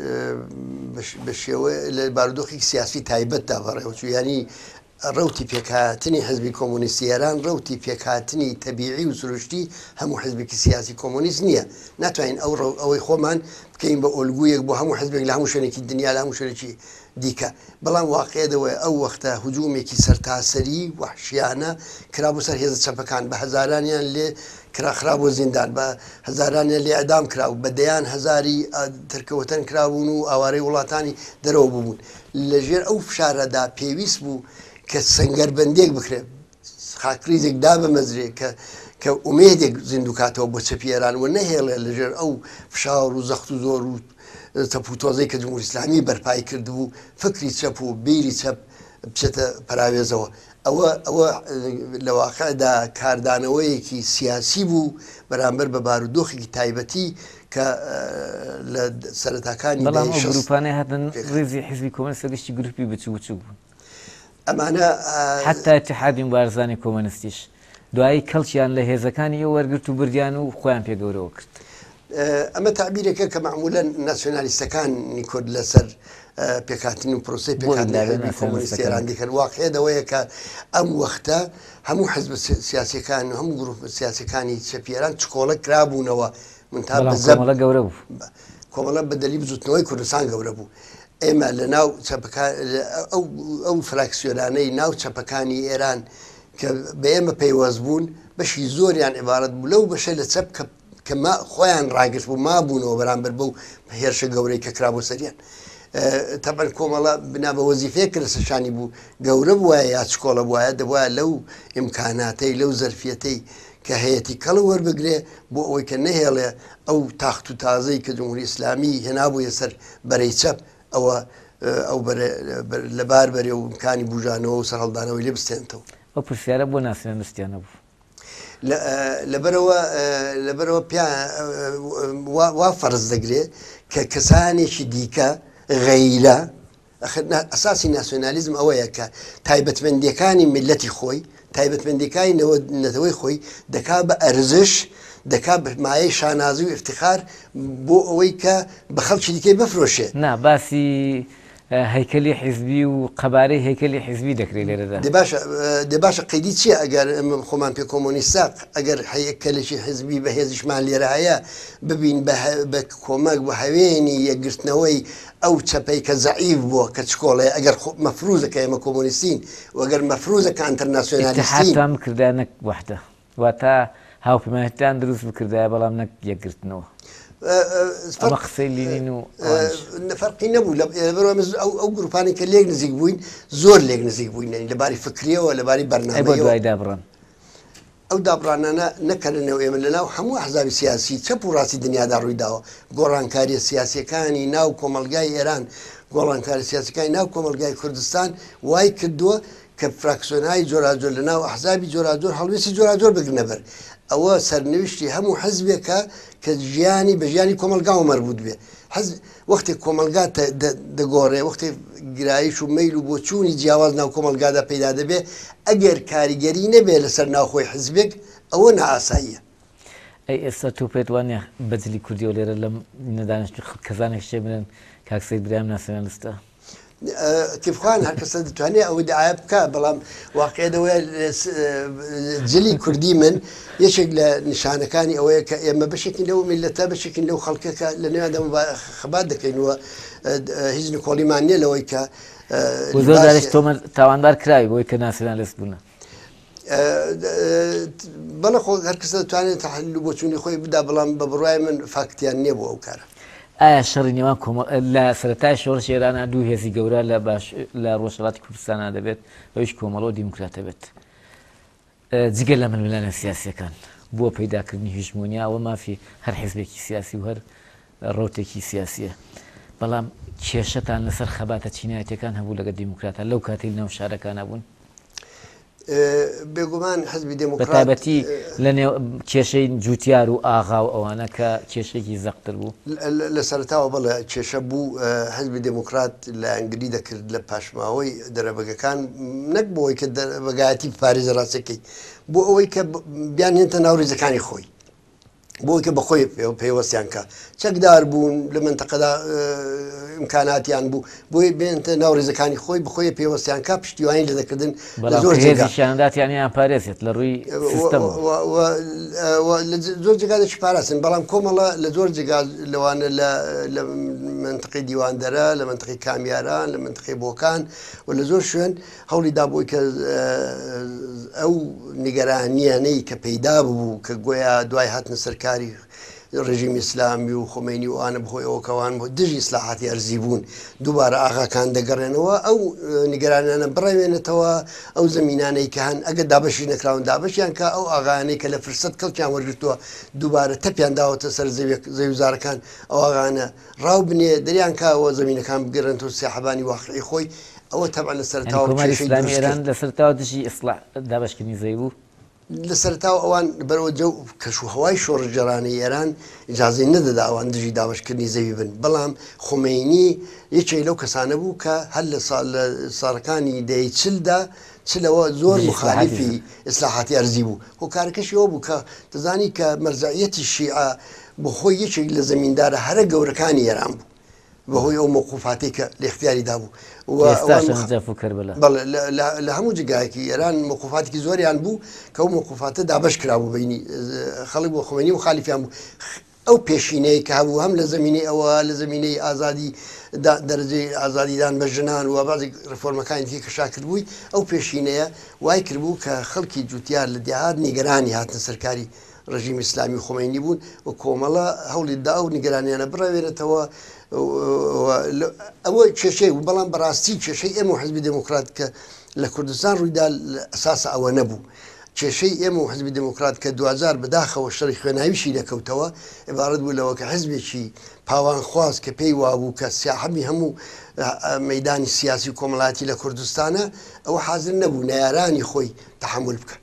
بە شێوە لە بارودۆخی سیاسی تایبەتدا بەڕێوەچوو ینی ڕوتی پێکهاتنی حزبی کۆمۆنیستی ئێران ڕوتی پێکهاتنی تەبیعی و سروشتی هەموو حزبێکی سیاسی کۆمۆنیست نییە ناتوانین ئەوەی خۆمان بکەین بە ئۆلگویەک بۆ هەموو حزبێک لە هەموو شوێنێکی دنیا لە هەموو شوێنێکی دیکە بەڵام واقعێدەوەی ئەو وەختە هجوومێکی سەرتاسەری وحشیانە کرا بۆ سەر هێزە چەپەکان بە هەزارانیان لێ کراخرا بۆ زیندان بە هەزارانیان لێ ئەدام کراو بە دەیان هەزاری ترکەوتن کرابوون و ئاوارەی وڵاتانی دەرەوە بووبوون لەژێر ئەو فشارەدا پێویست بوو کە سەنگەربەندێک بکرێت خاکریزێک دا بەمەزرێ کە ئومێدێک زیندوکاتەوە بۆ چەپی ئێران و نەهێڵێ لەژێر ئەو فشار و زەخت و زۆر و تەپوتۆزەی کە جمهوری ئیسلامی بەرپای کردبوو فکری چەپ و بیری چەپ بچێتە پراوێزەوە ئەوە لە واقعدا کاردانەوەیەکی سیاسی بوو بەرامبەر بە بارودۆخێکی تایبەتی کە لە سەرەتاکانی بەڵام ئەو گروپانەی هاتن ڕێزی حیزبی کۆمەنیست گشتی گروپی بچوو بچوو بوون ئەمانە حتا اتحادی مبارزانی کۆمەنیستیش دوایی کەڵکیان لە هێزەکانی ئەو وەرگرت و بردیان و خۆیان پێگەورەوە کرد ئەمە تعبیرێکە کە معمولەن ناسیۆنالیستەکانی کورد لەسەر پێکهاتنی و پرۆسی پێکهاتنی کۆمۆنیستی ئێران دیکەن واقعێدەوەیە کە ئەم وەختە هەموو حزب سیاسیەکان و هەموو گروپ سیاسەکانی چەپی ئێران چکۆڵە کرابوونەوە کۆمەڵە گەورە بوو کۆمەڵە بەدەلی بزوتنەوەی کوردستان گەورە بوو ئێمە لە ناو ئەو فراکسیۆنانەی ناو چەپەکانی ئێران کە بە ئێمە پەیوەست بوون بەشی زۆریان عیبارەت بوو لەو بەشە لە چەپ کە خۆیان ڕاگرت بوو مابوونەوە بەرامبەر بەو هێرشە گەورەی کە کرا بۆ سەریان تەبەن کۆمەڵە بنا بە وەزیفەیەک لە سەرشانی بوو گەورە بووایە یا چکۆڵە بووایە دەبواە لەو ئیمکاناتەی لەو زەرفیەتەی کە هەیەی کەڵ وەربگرێ بۆ ئەوەی کە نەهێڵێ ئەو تاخت و تازەی کە جمهوری ئیسلامی هێنابووە سەر بەرەی چەپ ئەوە ئەو لەبار بەرێ و ئیمکانی بژانەوە و سەرهەڵدانەوەی لێ بستێنێتەوە ئەو پرسیارە بۆ ناسیۆنالیستیانە بوو لەبەرەوە وا فەرز دەگرێت کە کەسانێکی دیکە غەیرە ئەساسی ناسیۆنالیزم ئەوەیە کە تایبەتمەندیەکانی میلەتی خۆی تایبەتمەندیەکانی نەتەوەی خۆی دەکا بە ئەرزش دەکا بمایەی شانازی و افتخار بۆ ئەوەی کە بە خەڵکی دیکەی بفرۆشێ نا باسی هەیکەلی حیزبی و قەبارەی هەیکەلی حیزبی دەکرێت لێرەدا دێ باشە قەیدی چییە ئەگەر خۆمان پێ کۆمۆنیستاق ئەگەر هەیکەلێکی حیزبی بە هێزیشمان لێرە هەیە ببین بە کۆمەک بە هەوێنی یەکگرتنەوەی ئەو چەپەی کە زەعیف بووە کە چکۆڵێ ئەگەر مەفروزەکە ئێمە کۆمۆنیستین وەگەر مەفروزەکە ئەنتەرناسیۆنالیستین تام کردە نەک وەحدە واتە هاوپەیمانیتیان دروست بکردایە بەڵام نەک یەکگرتنەوە ئەمە قسەی لینین و فەرقی نەبوو ئەو گروپانی کە لێک نزیک بووین زۆر لێک نزیک بووین لەباری فکریەوە لەباری بەرنامەی دوای دابڕن ئەو دابڕانانە نەکەنەوە ئێمە لەناو هەموو ئەحزابی سیاسی چەپ و ڕاستی دنیادا ڕوویداوە گۆڕانکاریە سیاسیەکانی ناو کۆمەلگای ئێران گۆڕانکاری سیاسەکانی ناو کۆمەلگای کوردستان وای کردووە کە فراکسیۆنای جۆراجۆر لە ناو ئەحزابی جۆراجۆر هەڵوێستی جۆراجۆر بگرنە بەر ئەوە سەرنوشتی هەموو حەزبێکە کە ژیانی بە ژیانی کۆمەلگاوە مەربوط بێ وەختی کۆمەلگا دەگۆڕێ وەختی گرایش و مەیل و بۆچوونی جیاواز ناو کۆمەلگادا پەیدا دەبێ ئەگەر کاریگەری نەبێ لەسەر ناوخۆی حزبێک ئەوە نائاساییە ئەی ئێستا تو پێت وانە بەجلی کوردیەوە لێرە لەم نەدانشت کەزانێک شێ بنن کاکسەی برام ناسیۆنالیستە کیفخان هەر کەسە دەتوانێت ئەوە دعایە بکە بەڵام واقعێدەوەی جلی کوردی من یەکێک لە نیشانەکانی ئەوەیە کە ئێمە بەشێکی لەو میلەتە بەشێکی لەو خەڵکەکە لە نێواندا خەبات دەکەینەوە هیچ نکۆڵیمان نییە لەوەی کە زۆر دارێک تۆمە تاوانبار کراوی بۆی کە ناسیۆنالیست بوونە بەڵە خۆ هەر کەسە دەتوانێت تەحلیل و بۆچوونی خۆی بدا بەڵام بە بڕای من فاکتیان نییە بۆ ئەو کارە ئایا شەڕی نێوان لە سەرەتای شۆڕش ئێرانە دوو هێزی گەورە لە ڕۆژهەڵاتی کوردستانە دەبێت ئەویش کۆمەڵە و دیموکراتە بێت جگە لە ململانە سیاسیەکان بۆ پەیداکردنی هژمۆنیا ئەوە مافی هەر حیزبێکی سیاسی و هەر ڕۆتێکی سیاسیە بەڵام کێشەتان لەسەر خەباتە چینایەتەکان هەبوو لەگە دیموکراتە لەو کاتی ناو شارەکان بوون بێگومان حزبی دموکرات بەتابەتی لە کێشەی جوتیار و ئاغا و ئەوانە کە کێشێکی زەقتر بوو لە سەرتاوە بڵێ کێشە بوو حزبی دموکرات لە ئەنگلی دەکرد لە پاشماوەی دەرەبەگەکان نەک بۆەوەی کە بەگایەتی پارێزە ڕاستەکەی بۆ ئەوەی کە بیان هێنتە ناو ڕێزەکانی خۆی بۆی کە بەخۆی پێوەستیان کە چەکدار بوون لە منتەقەدا ئیمکاناتیان بوو بۆی بێنتە ناو ڕێزەکانی خۆی بخۆی پێوەستیان کا پشتیوانی لە دەکردن شانداتیانیان پارێزێت لە ڕووی زۆر جگا دەچ پاراستن بەڵام کۆمەڵە لە زۆر جگا لەوانە لە منتقی دیواندەرە لە منتقی کامیاران لە منتقی بۆکان و لە زۆر شوێن هەوڵی دابووی کە ئەو نیگەرانیانەی کە پەیدا بوو کە گویا دوای هاتنە سەرکاری ڕژیم ئیسلامی و خۆمینی وانە بخۆی ئەوکەوان بۆ دژی ئیسلاحاتی ئەرزی بوون دووبارە ئاغاکان دەگەڕێنەوە ئەو نیگەرانیانە بڕێوێنێتەوە ئەو زمینانەی کە هەن ئەگە دابەشی نەکراون دابەشیان کە ئەو ئاغانەی کە لە فرسەت کەڵکیان وەرگرتووە دووبارە تەپیان داوەتە سەر زەوی وزارەکان ئەو ئاغانە ڕاو بنێ دەریان کاوە زمینەکان بگەڕێنەوە سیاحەبانی واقعی خۆی ئەوە تەبع لە سەرتاوە ئێران لە سەرتاوە دژی ئیسلاح دابەشکردنی زەوی بوو لە سەرتاوە ئەوان بەرەوە جە کەشوهەوای شۆڕژەرانی ئێران ئیجازەی نەدەدا ئەوان دژی دابشکردنی زەوی بن بەڵام خۆمەینی یەکێک لەو کەسانە بوو کە هەر لە ساڵەکانی دەی چلدا چلەوە زۆر مخالفی ئیسلاحاتی ئەرزی بوو هۆکارەکەشی ئەوە بوو کە دەزانی کە مەرجعیەتی شیعە بۆ خۆی یەکێک لە زەمیندارە هەرە گەورەکانی ئێران بوو بەهۆی ئەو موقوفاتی کە لە اختیاری دابوو لە هەموو جگایەکی ئێران موقوفاتێکی زۆریان بوو کە ئەو موقوفاتە دابش کرابوو بینی خەڵک بۆ خۆمەنی و خالیفیان بوو ئەو پێشینەی کە هەبوو هەم لە زمینی ئەوە لە زمینەی ئازادی دەرەجەی ئازادیدان بە ژنان و بازی ڕفۆرمەکانی دی کەشا کردبووی ئەو پێشینەیە وای کردبوو کە خەڵکی جوتیار لە دیهات نیگەرانی هاتنە سەرکاری ڕژیم ئیسلامی خۆمەینی بوون و کۆمەڵە هەوڵی دا ئەو نیگەرانیانە بڕاوێنێتەوە ئەوە کێشەی و بەڵام بەڕاستی کێشەی ئێمە و حزبی دموکرات کە لە کوردستان ڕوویدا ئەساسە ئەوە نەبوو کێشەی ئێمە و حزبی دموکرات کە 2000 بەداخەوە شەڕی خوێناویشی دەکەوتەوە عبارەت بوو لەوە کە حزبێکی پاوانخواست کە پێی وابوو کە سیاحەمی هەموو مەیدانی سیاسی و کۆمەڵاتی لە کوردستانە ئەوە حاضر نەبوو نەیارانی خۆی تەحمل بکە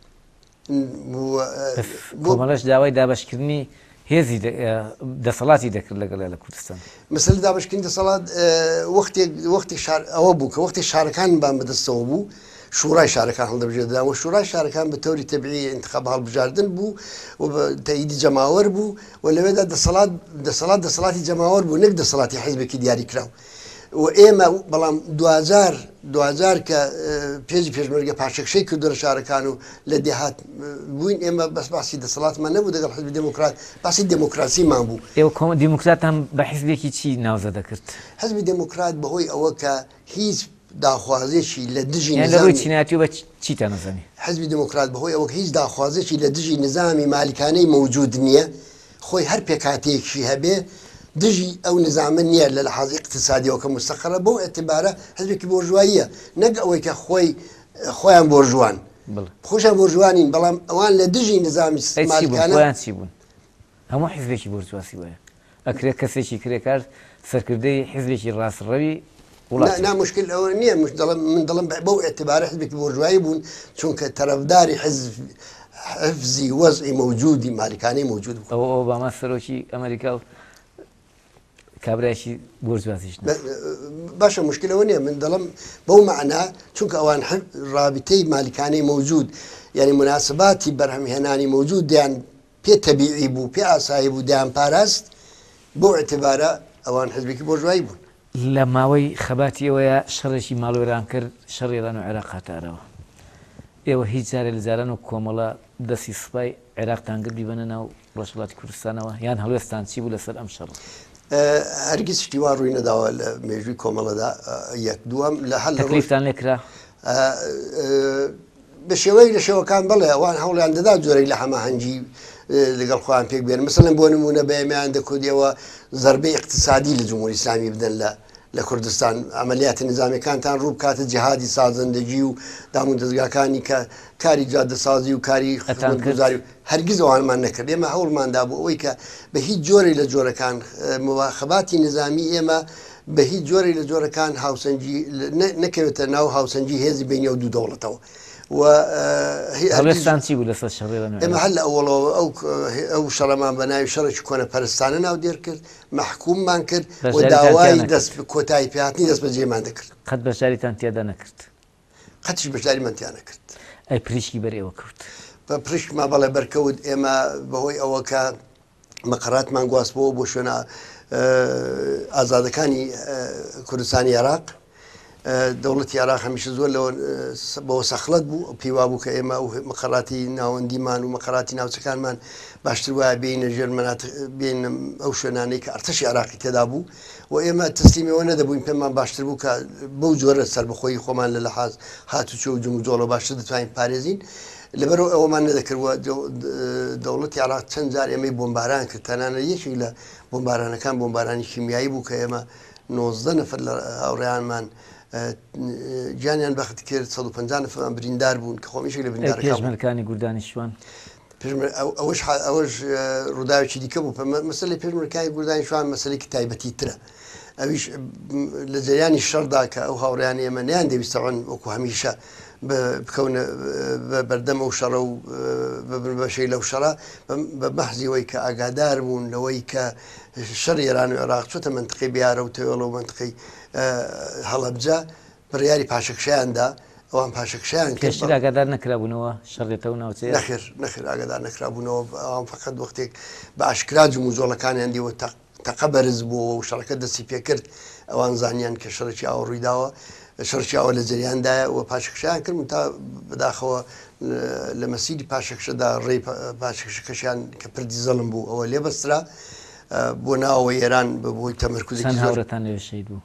کۆمەڵەش داوای دابشکردنی هێزی دەسەڵاتی دەکرد لەگەڵ لە کوردستان مەسەل دابشکردنی دەسەڵات وەختی ئەوە بوو کە وەختی شارەکان بان بەدەستەوە بوو شورای شارەکان هەڵدەبژێردان و شورای شارەکان بە تەوری تەبیعی انتخاب هەڵبژاردن بوو و بە تەییدی جەماوەر بوو و لەوێدا دەسەڵاتی جەماوەر بوو نەک دەسەڵاتی حیزبێکی دیاری کراو و ئێمە بەڵام 2000 کە پێشی پێشمەرگە پاشەکشەی کردووە شارەکان و لە دێهات بووین ئێمە بەس باسی دەسەڵاتمان نەبوو دەگەڵ حزبی دموکرات باسی دموکراسیمان بوو ئێوە دیموکراتان بە حیزبێکی چی ناوزە دەکرد حزبی دموکرات بەهۆی ئەوە کە هیچ داخوازێکی لە دژی لەڕووی چیناتی و بە چیتان نەزانی حزبی دموکرات بەهۆی ئەوە هیچ داخوازێکی لە دژی نظامی مالیکانەی موجود نییە خۆی هەر پێکاتێکی هەبێ دژی ئەو نظامە نییە لە لەحاظی اقتصادیەوە کە مستەقرە بۆ ئەتیبارە حزبێکی بۆرژواییە نەک ئەوەی کە خۆیان بۆرژوان خۆشیان بۆرژوانین بەڵام ئەوان لە دژی نظامی مالیکانە چی بوون هەموو حزبێکی بۆرژواسی وایە ئەکرێت کەسێکی کرێکار سەرکردەی حزبێکی ڕاستڕەوی نامشکل ئەوە نییە من دەڵم بەو ئەتیبارە حزبێکی بۆرژوایی بوون چونکە تەرەفداری حفزی وەزعی موجودی مالیکانەی موجود بوو ئەوە ئۆباما سەرۆکی ئەمریکا و کابرایشی بۆرژوازیش باشە مشکلەوە نییە من دەڵم بەو معنا چونکە ئەوان رابطەی مالیکانەی موجود یعنی مناسباتی بەرهەمهێنانی موجود دیان پێ تەبیعی بوو پێ ئاسایی بوو دیان پاراست بۆ ئەتیبارە ئەوان حزبێکی بۆرژوایی بوون لە ماوەی خەباتی ئەوەیە شەڕێکی ماڵوێران کرد شەڕ ئێران و عێراق هاتارەوە ئێوە هیچ جارێ لە جاران و کۆمەڵە دەستی سوپای عێراقتان گردی بەنە ناو ڕۆژهەڵاتی کوردستانەوە یان هەڵوێستان چی بوو لەسەر ئەم شەڕ هەرگیز شتیوان ڕووی نەداوە لە مێژووی کۆمەڵەدا یەک دووەم لە هەل تەکلیفتان لێکرا بە شێوەیەک لە شێوەکان بڵێ ئەوان هەوڵیان دەدا جۆرەی لە هەماهەنگی لەگەڵ خۆیان پێک بێن مەسەڵەن بۆ نمونە بە ئێمەیان دەکودیەوە زەربەی اقتصادی لە جمهوری ئیسلامی بدەن لە کوردستان ئەمەلیاتی نظامیەکانتان ڕوو بکاتە جیهادی سازندگی و دام و دەستگاکانی کە کاری جادەسازی و کاری خزمەتگوزاری و هەرگیز ئەوانمان نەکرد ئێمە هەوڵماندا بوو ئەوەی کە بە هیچ جۆرێک لە جۆرەکان مواخەباتی نظامی ئێمە بە هیچ جۆرێک لە جۆرەکان هاوسەنگی نەکەوێتە ناو هاوسەنگی هێزی بینی و دوو دەوڵەتەوە ئێمە هەر لە ئەوڵەوە ئەو شەڕەمان بە ناوی شەڕێکی کۆنەپەرستانە ناو دێر کرد مەحکوممان کرد و داوای دەست کۆتایی پێهاتنی دەست بەجێمان دەکرد قەت بەشاریتان تێدا نەکرد قەتیش بەشداریمان تیا نەکرد ئەی پریشکی بەرئێوە کەوت بە پرشکما بەڵێ بەرکەوت ئێمە بەهۆی ئەوە کە مەقەراتمان گواستبەوە بۆ شوێنە ئازادەکانی کوردستانی عێراق دەوڵەتی عێراق هەمیشە زۆر بەوە سەخلەت بوو پێیوا بوو کە ئێمە ئەو مەقەراتی ناوەندیمان و مەقەراتی ناوچەکانمان باشتر وایە بینە ژێر بین ئەو شوێنانەی کە ئەرتەشی عێراقی تێدا بوو و ئێمە تەسلیمەوە نەدەبووین پێمان باشتر بوو کە بەو جۆرە سەربەخۆی خۆمان لە لەحاز هاتوچۆ و جموجۆڵە باشتر دەتوانین پارێزین لەبەرەوە ئەوەمان نەدەکردوە دەوڵەتی عێراق چەند جار ئێمەی بۆمباران کرد تەنانە یەکێک لە بۆمبارانەکان بۆمبارانی کیمیایی بوو کە ئێمە 19 نەفەر لە هاوڕێیانمان گیانیان بەخت کرد 150 نەفەرمان بریندار بوون کە خۆمیشێک لە بریندارەکان پێشمەرگەکانی گوردانی شوان ئەوەش ڕووداوێکی دیکە بوو مەسەلەی پێشمەرگەکانی گوردانی شوان مەسەلێکی تایبەتی ترە ئەویش لە جریانی شەڕدا کە ئەو هاوڕێیان ئێمە نیان دەویستەوەن وەکو هەمیشە بکەونە بەردەم ئەو شەڕە و بەشەی لەو شەڕە بە بەحزیەوەی کە ئاگادار بوون لەوەی کە شەڕ ئێران و عێراق چۆتە منتقی بیارە و تەوێڵە و منتقی هەڵەبجە بڕیاری پاشەکشیاندا ئەوان پاشەکشیان پێشتر ئاگادار نەکرابوونەوە شەڕێتەوە ناوچەیە نەخێر ئاگادار نەکرابوونەوە ئەوان فقط وەختێک بە ئاشکرا جموجۆڵەکانیان دیوە تەقە بەرز بووەوە و شەڕەکە دەستی پێکرد ئەوان زانیان کە شەڕێکی ئاوە ڕوویداوە شەرچیاوە لە جریاندایە و پاشەکشیان کردن تا بەداخەوە لە مەسیری پاشەکشەدا ڕێی پاشەکشەکەشیان کە پردی زەڵم بوو ئەوە لێبەسترا بۆ ناوەوە ئێران بۆی تەمەرکوزێکی هاوڕێتان لێ شەید بوو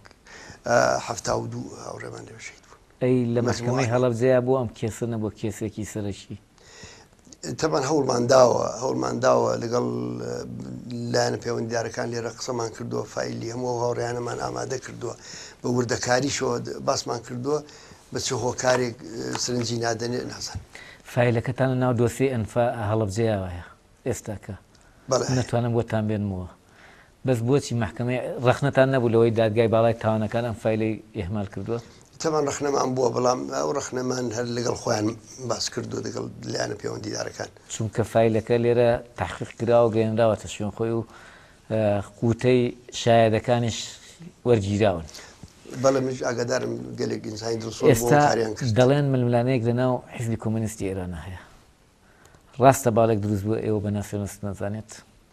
72 هاوڕێمان لێ شەید بوون ئەی لە مەحکەمەی هەڵەبجەیە بۆ ئەم کێسە نەبووە کێسێکی سەرەکی تەمان هەوڵمان داوە لەگەڵ لایەنە پەیوەندیدارەکان لێرە قسەمان کردووە فایلی هەموو هاوڕێیانەمان ئامادە کردووە بە وردەکاریشەوە باسمان کردووە بە چ هۆکارێک سرنجی نادەنێت نازان فایلەکەتانە ناو دۆسی ئەنفا هەڵەبجەیەوەیە ئێستاکە نەتوانم بۆتان بێنمەوە بەس بۆچی محکەمەی ڕەخنەتان نەبوو لەوەی دادگای باڵای تاوانەکان ئەم فایلەی ئێهمال کردووە تەمان ڕەخنەمان بووە بەڵام ئەو ڕەخنەمان هەر لەگەڵ خۆیان باس کردو لەگەڵ لایەنە پەیوەندیدارەکان چونکە فایلەکە لێرە تحقیق کراوە گەێنراوەتە شوێن خۆی و قوتەی شایەدەکانیش وەرگیراون بەڵێ ئاگادارم گەلێک ئینسانی دڵسۆز ئێستا دەڵێن ململانەیەک لەناو حیزبی کۆمونیستی ئێرانە هەیە ڕاستە باڵێک دروست بووە ئێوە بە ناسیۆنالیست نەزانێت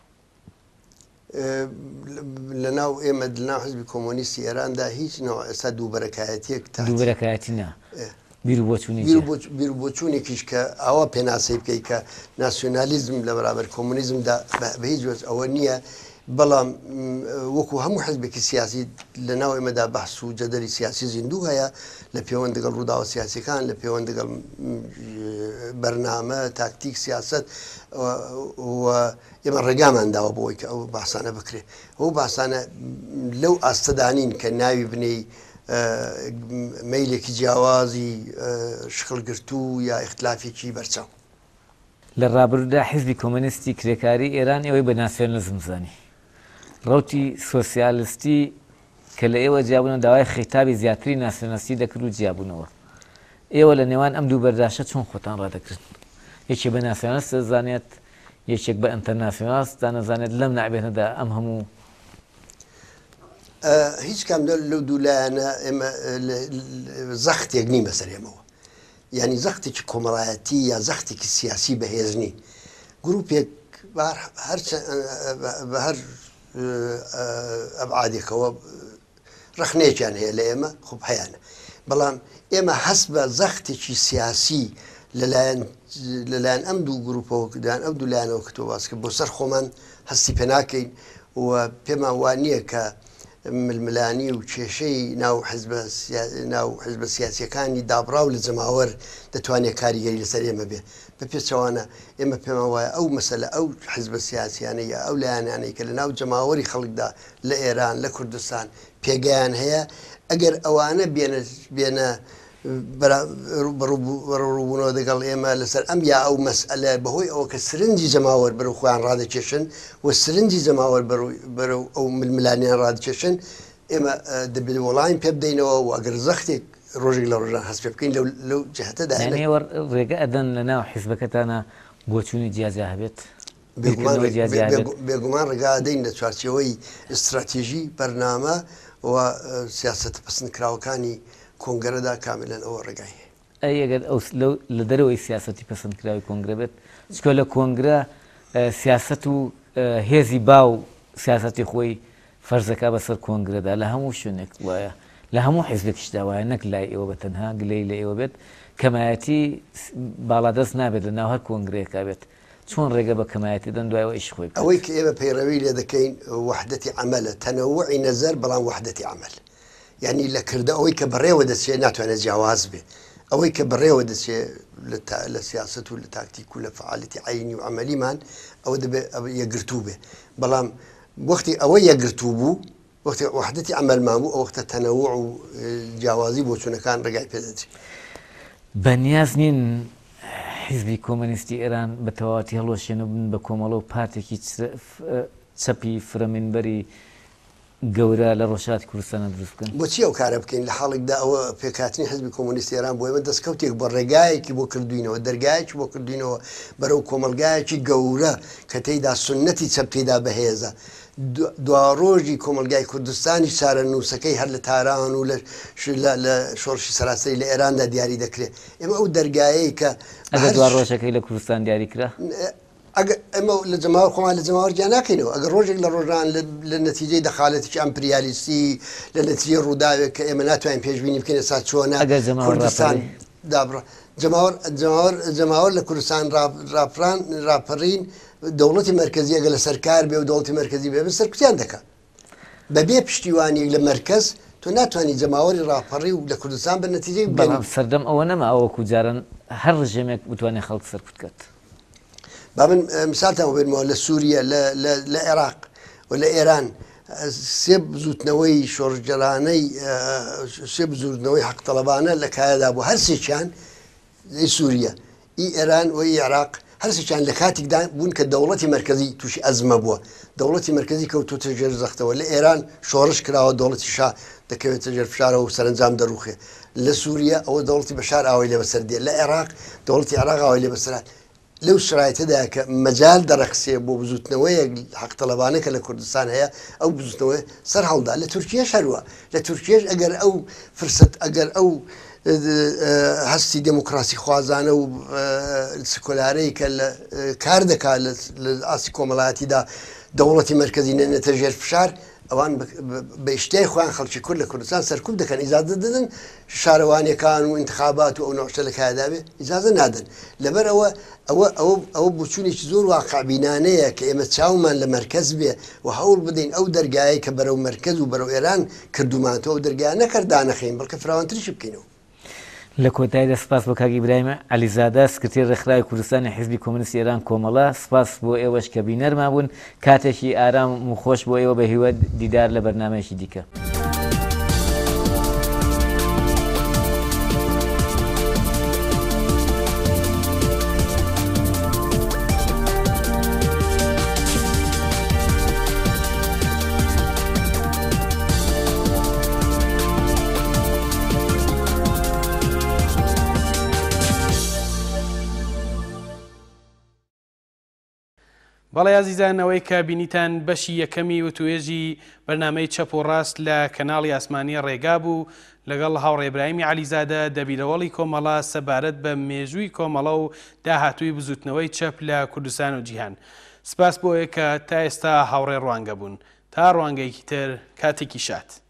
لەناو ئێمە لەناو حیزبی کۆمۆنیستی ئێراندا هیچ ئێستا دووبەرەکایەتێک دووبەرەکایەتی نا بیر و بۆچوونێکیش کە ئەوە پێناسەی بکەیت کە ناسیۆنالیزم لە بەرابەر کۆمونیزمدا بە هیچ وجه ئەوە نییە بەڵام وەکو هەموو حزبێکی سیاسی لە ناو ئێمەدا بەحس و جەدەلی سیاسی زیندوو هەیە لە پەیوەند لەگەڵ ڕووداوە سیاسیەکان لە پەیوەند لەگەڵ بەرنامە تاکتیک سیاست ئێمە ڕێگامان داوە بۆی کە ئەو باسانە بکرێت ئەو باسانە لەو ئاستەدانین کە ناوی بنەی مەیلێکی جیاوازی شکڵگرتو یا ئیختلافێکی بەرچاو لە ڕابردوودا حیزبی کۆمونیستی کرێکاری ئێران ئێوەی بە ناسیۆنالیزم زانی ڕوتی سۆسیالیستی کە لە ئێوە جیابوونە داوای خیتابی زیاتری ناسیۆنالیستی دەکرد و جیابوونەوە ئێوە لە نێوان ئەم دوو بەرداشە چۆن خۆتان ڕادەکردن یەکێک بە ناسیۆنالیست دەزانێت یەکێک بە ئینتەرناسیۆنالیست دانەزانێت لەم نابێتەدا ئەم هەموو هیچ کام لەو دوولایەنە ئێمە زەختێک نیم بەسەر ئێمەوە یعنی زەختێکی کۆمەڵایەتی یا زەختێکی سیاسی بەهێزنی گروپێک بە هەر ئەبعادێکەوە ڕەخنێکیان هەیە لە ئێمە خۆب هەیەە بەڵام ئێمە هەست بە زەختێکی سیاسی لەلایەن ئەم دوو گروپەوە کردیان ئەم دوو لایەنەوە کە تۆ باس کرد بۆ سەر خۆمان هەستی پێ ناکەین و پێمان وانییە کە ململانی و کێشەی ناو حیزبە سیاسیەکانی دابراو لە جەماوەر دەتوانێت کاریگەری لەسەر ئێمە بێ بە پێچەوانە ئێمە پێمان وایە ئەو مەسەلە ئەو حیزبە سیاسیانەیە ئەو لایەنانەی کە لە ناو جەماوەری خەڵکدا لە ئێران لە کوردستان پێگەیان هەیە ئەگەر ئەوانە بێنە بەڕووبوونەوە دەگەڵ ئێمە لەسەر ئەم یا ئەو مەسئلە بەهۆی ئەوە کە سرنجی جەماوەر بەرەو خۆیان ڕادەکێشن و سرنجی جەماوەر بەرەو ئەو ململانیان ڕادکێشن ئێمە دەبێت وەڵامی پێ بدەینەوە و ئەگەر زەختێک ڕۆژێک لە ڕۆژان هەست پێ بکەین لەو جهەتەدا ڕێگە ئەدەن لە ناو حیزبەکەتانە بۆ چوونی جیازە هەبێت بێگومان ڕێگا دەین لە چوارچەوەی استراتیژی بەرنامە و سیاسەتە پسندکراوەکانی کۆنگەرەدا کاملەن ئەوە ڕێگای ئەگەر لە دەرەوەی سیاسەتی پسندکراوی کۆنگرە بێت چکە لە کۆنگرە سیاست و هێزی با و سیاسەتی خۆی فەرزەکە بەسەر کۆنگرەدا لە هەموو شوێنێک وایە لە هەموو حیزبێکیشدا وایە نەک لای ئێوە بە تەنها گلەی لە ئێوە بێت کەمایەتی باڵادەست نابێت لە ناو هەر کۆنگرەیەکا بێت چۆن ڕێگە بە کەمایەتی دەن دوایەوە ئیش خۆی ئەوەی کە ئێمە پەیڕەوی لێ دەکەین وحدەتی عەمەلە تەنەوعی نەزەر بەڵام وحدەتی عەمەل یعنی لە کردە ئەوەی کە بەڕێوە دەچێت ناتوانێت جیاواز بێ ئەوەی کە بەڕێوە دەچێت لە سیاست و لە تاکتیک و لە فعالیتی عینی و عملیمان ئەوە دەبێت یەکگرتوو بێ بەڵام وەختی ئەوە یەکگرتوو بوو وەختی وحدەتی عەمەلمان بوو ئەو وەختە تەنەوع و جیاوازی بۆ چوونەکان ڕێگای پێدەچێت بەنیاز نین حیزبی کۆمەنیستی ئێران بە تەواوەتی هەڵۆشێنە بن بە کۆمەڵە و پارتێکی چەپی فرەمینبەری گەورە لە ڕۆژهەڵاتی کوردستانە دروست بکەن بۆچی ئەو کارە بکەین لە حاڵێکدا ئەوە پێکهاتنی حیزبی کۆمۆنیستی ئێران بۆ ئێمە دەستکەوتێک بە ڕێگایەکی بۆ کردوینەوە دەرگایەکی بۆ کردوینەوە بەرەو کۆمەلگایەکی گەورە کە تێیدا سنەتی چەپ تێدا بەهێزە دوا ڕۆژی کۆمەلگای کوردستانی چارە نووسەکەی هەر لە تاران و لە شۆڕشی سەراسەری لە ئێراندا دیاری دەکرێت ئێمە ئەو دەرگایەی کە ئەگەر دوا ڕۆژەکەی لە کوردستان دیاری کرا ئەمە لە جەماوەر خۆمان لە جەماوەر گیان ناکەینەوە ئەگەر ڕۆژێک لە ڕۆژان لە نەتیجەی دەخالەتێکی ئەمپریالیستی لە نەتیجەی ڕووداوێت کە ئێمە ناتوانین پێشبینی بکەین ئێستا چۆنە کوردستان دابڕە جەماوەر لە کوردستان ڕاپەڕین دەوڵەتی مەرکەزی ئەگە لە سەرکار بێ و دەوڵەتی مەرکەزی بێ سەرکوتیان دەکات بەبێ پشتیوانیەک لە مەرکەز تۆ ناتوانانی جەماوەری ڕاپەڕی و لە کوردستان بە نەتیجەی بەڵام سەردەم ئەوە نەما ئەوەکو جارن هەر ڕژێمێک بتوانێت خەڵک سەرکوت بکات با من مثالتان بێنمەوە لە سووریا لە عێراق و لە ئێران سێ بزوتنەوەی شۆڕجەرانەی سێ بزوتنەوەی حەقتەڵەبانە لە کایەدا بوو هەر سێکیان لە سووریا ئی ئێران و عێراق هەر سێکیان لە کاتێکدا بوون کە دەوڵەتی مەرکەزی تووشی ئەزمە بووە دەوڵەتی مەرکەزی کەوتوتە ژێر زەختەوە لە ئێران شۆڕش کراوە دەوڵەتی شا دەکەوێتە ژێر فشارەوە و سەرنجام دەڕوخێ لە سووریا ئەوە دەوڵەتی بەشار ئاوای لێ بەسەر دێ لە عێراق دەوڵەتی عێراق ئاوای لێ بەسەرات لەو شرایطەدا کە مەجال دەڕەخسێ بۆ بزوتنەوەیەک حەقتەڵەبانە کە لە کوردستان هەیە ئەو بزوتنەوە سەر هەڵدا لە تورکیەش هەروە لە تورکیەش ئەگەر ئەو فرسەت ئەگەر ئەو هەستی دموکراسی خوازانە و سکۆلارەی کە کار دەکات لە ئاسی کۆمەڵایەتیدا دەوڵەتی مەرکەزی نێنێتە ژێر فشار ئەوان بە شتەی خۆیان خەڵکی کورد لە کوردستان سەرکوب دەکەن ئیجازە دەدەن شارەوانیەکان و انتخابات و ئەو نەوشتە لە کایدا بێ ئیجازە نادەن لەبەر ئەوە بچوونێکی زۆر واقعبینانەیە کە ئێمە چاومان لە مەرکەز بێ و هەوڵ بدەین ئەو دەرگایە کە بەرەو مەرکەز و بەرەو ئێران کردومانەوە دەرگای نەکردانەخین بەڵکە فراوانتریش بکەینەوە لە کۆتاییدا سپاس بۆ کاک ئیبراهیم عەلیزادە سکرتێر ڕێکخراوی کوردستانی حیزبی کۆمۆنیستی ئێران کۆمەڵە سپاس بۆ ئێوەش کە بینەرمان بوون کاتێکی ئارام و خۆش بۆ ئێوە بە هیوە دیدار لە بەرنامەیەکی دیکە بەڵێ عزیزانەوەی کە بینیتان بەشی یەکەمی وتوێژی بەرنامەی چەپ و ڕاست لە کەناڵی ئاسمانی ڕێگا بوو لەگەڵ هاوڕێ ئیبراهیمی عەلیزادە دەبیرەوەڵی کۆمەڵە سەبارەت بە مێژووی کۆمەڵە و داهاتووی بزوتنەوەی چەپ لە کوردستان و جیهان سپاس بۆ ئەوەی کە تا ئێستا هاوڕێ ڕوانگە بوون تا ڕوانگەیەکی تر کاتێکی شات